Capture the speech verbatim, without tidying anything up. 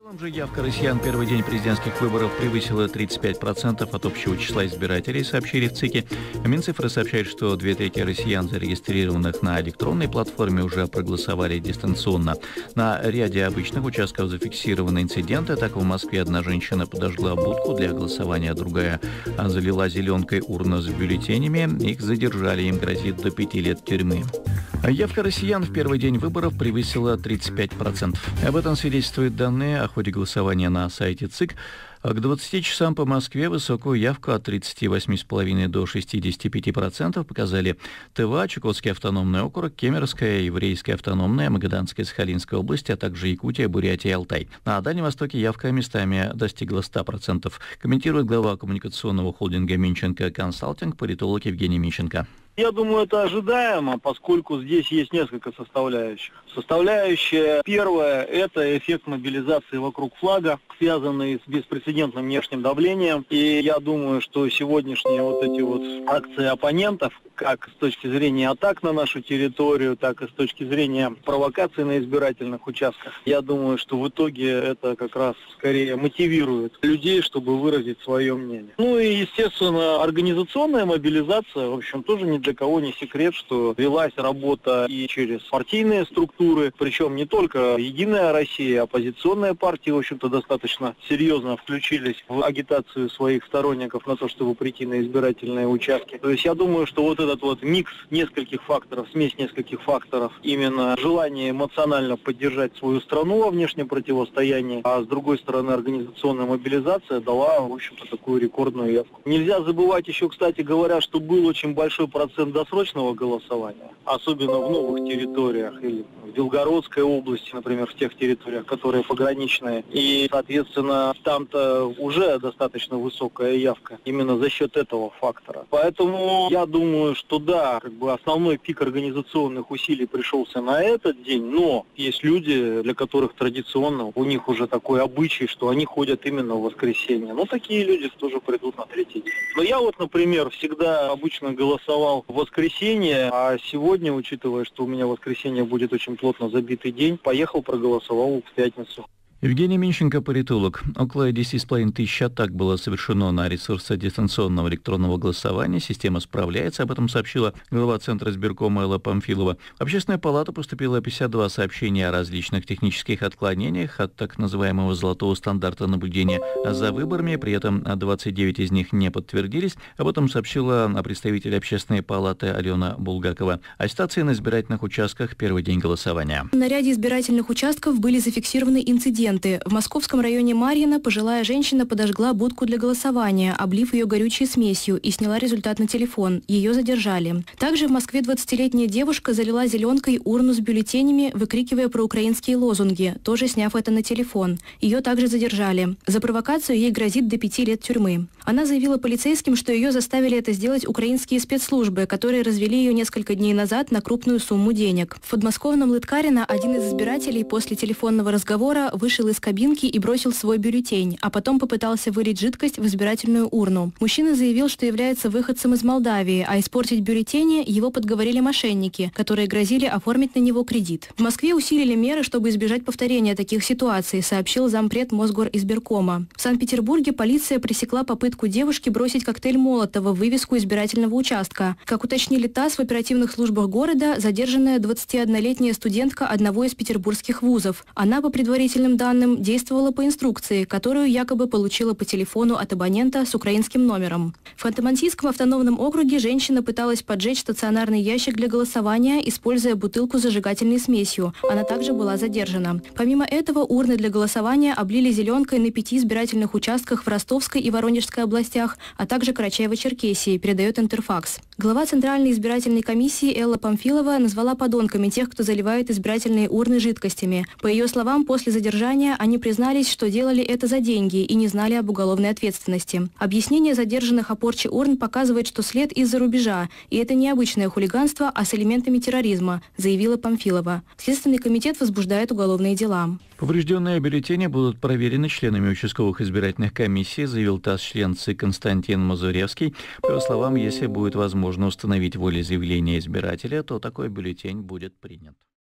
В целом же явка россиян в первый день президентских выборов превысила тридцать пять процентов от общего числа избирателей, сообщили в ЦИКе. Минцифры сообщают, что две трети россиян, зарегистрированных на электронной платформе, уже проголосовали дистанционно. На ряде обычных участков зафиксированы инциденты. Так, в Москве одна женщина подожгла будку для голосования, а другая залила зеленкой урну с бюллетенями. Их задержали, им грозит до пяти лет тюрьмы. Явка россиян в первый день выборов превысила тридцать пять процентов. Об этом свидетельствуют данные о ходе голосования на сайте ЦИК. К двадцати часам по Москве высокую явку от тридцати восьми целых пяти десятых до шестидесяти пяти процентов показали Тыва, Чукотский автономный округ, Кемеровская, Еврейская автономная, Магаданская, Сахалинская область, а также Якутия, Бурятия и Алтай. На Дальнем Востоке явка местами достигла ста процентов. Комментирует глава коммуникационного холдинга «Минченко Консалтинг», политолог Евгений Минченко. Я думаю, это ожидаемо, поскольку здесь есть несколько составляющих. Составляющая первая – это эффект мобилизации вокруг флага, связанный с беспрецедентным внешним давлением. И я думаю, что сегодняшние вот эти вот акции оппонентов, как с точки зрения атак на нашу территорию, так и с точки зрения провокаций на избирательных участках, я думаю, что в итоге это как раз скорее мотивирует людей, чтобы выразить свое мнение. Ну и, естественно, организационная мобилизация, в общем, тоже не для кого не секрет, что велась работа и через партийные структуры, причем не только «Единая Россия», оппозиционные партии, в общем-то, достаточно серьезно включились в агитацию своих сторонников на то, чтобы прийти на избирательные участки. То есть я думаю, что вот этот вот микс нескольких факторов, смесь нескольких факторов, именно желание эмоционально поддержать свою страну во внешнем противостоянии, а с другой стороны организационная мобилизация дала, в общем-то, такую рекордную явку. Нельзя забывать еще, кстати говоря, что был очень большой процент досрочного голосования, особенно в новых территориях или в Белгородской области, например, в тех территориях, которые пограничные. И, соответственно, там-то уже достаточно высокая явка именно за счет этого фактора. Поэтому я думаю, что да, как бы основной пик организационных усилий пришелся на этот день, но есть люди, для которых традиционно у них уже такой обычай, что они ходят именно в воскресенье. Но такие люди тоже придут на третий день. Но я вот, например, всегда обычно голосовал в воскресенье, а сегодня, учитывая, что у меня в воскресенье будет очень плотно забитый день, поехал, проголосовал в пятницу. Евгений Минченко, политолог. Около десяти с половиной тысяч атак было совершено на ресурсы дистанционного электронного голосования. Система справляется, об этом сообщила глава Центра избиркома Элла Памфилова. В Общественную палату поступило пятьдесят два сообщения о различных технических отклонениях от так называемого золотого стандарта наблюдения за выборами. При этом двадцать девять из них не подтвердились. Об этом сообщила представитель Общественной палаты Алена Булгакова. О ситуации на избирательных участках в первый день голосования. На ряде избирательных участков были зафиксированы инциденты. В московском районе Марьино пожилая женщина подожгла будку для голосования, облив ее горючей смесью, и сняла результат на телефон. Ее задержали. Также в Москве двадцатилетняя девушка залила зеленкой урну с бюллетенями, выкрикивая проукраинские лозунги, тоже сняв это на телефон. Ее также задержали. За провокацию ей грозит до пяти лет тюрьмы. Она заявила полицейским, что ее заставили это сделать украинские спецслужбы, которые развели ее несколько дней назад на крупную сумму денег. В подмосковном Лыткарино один из избирателей после телефонного разговора вышел из кабинки и бросил свой бюллетень, а потом попытался вылить жидкость в избирательную урну. Мужчина заявил, что является выходцем из Молдавии, а испортить бюллетени его подговорили мошенники, которые грозили оформить на него кредит. В Москве усилили меры, чтобы избежать повторения таких ситуаций, сообщил зампред Мосгоризбиркома. В Санкт-Петербурге полиция пресекла попытку девушки бросить коктейль Молотова в вывеску избирательного участка. Как уточнили ТАСС, в оперативных службах города задержанная двадцатиоднолетняя студентка одного из петербургских вузов. Она, по предварительным данным, действовала по инструкции, которую якобы получила по телефону от абонента с украинским номером. В Ханты-Мансийском автономном округе женщина пыталась поджечь стационарный ящик для голосования, используя бутылку с зажигательной смесью. Она также была задержана. Помимо этого, урны для голосования облили зеленкой на пяти избирательных участках в Ростовской и Воронежской областях, а также Карачаево-Черкесии, передает Интерфакс. Глава Центральной избирательной комиссии Элла Памфилова назвала подонками тех, кто заливает избирательные урны жидкостями. По ее словам, после задержания они признались, что делали это за деньги и не знали об уголовной ответственности. Объяснение задержанных о порче урн показывает, что след из-за рубежа, и это не обычное хулиганство, а с элементами терроризма, заявила Памфилова. Следственный комитет возбуждает уголовные дела. Поврежденные бюллетени будут проверены членами участковых избирательных комиссий, заявил ТАСС член ЦИК Константин Мазуревский. По его словам, если будет возможно установить волеизъявление избирателя, то такой бюллетень будет принят.